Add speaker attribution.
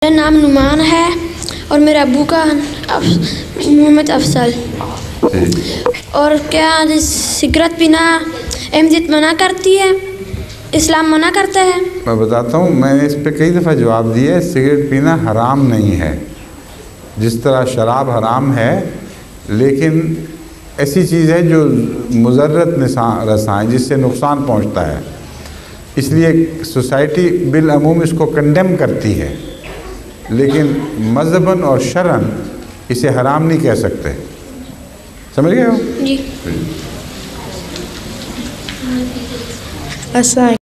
Speaker 1: मेरा नाम नुमान है और मेरे अब्बू का मोहम्मद अफसल। और क्या सिगरेट पीना अहमदियत मना करती है, इस्लाम मना करता है?
Speaker 2: मैं बताता हूँ, मैंने इस पर कई दफ़ा जवाब दिया है। सिगरेट पीना हराम नहीं है, जिस तरह शराब हराम है, लेकिन ऐसी चीज़ है जो मुज़र्रत रसायन जिससे नुकसान पहुँचता है, इसलिए सोसाइटी बिलअमूम इसको कंडेम करती है, लेकिन मज़हबन और शरअन इसे हराम नहीं कह सकते। समझ गए हो?
Speaker 1: जी।
Speaker 3: अस्सलाम।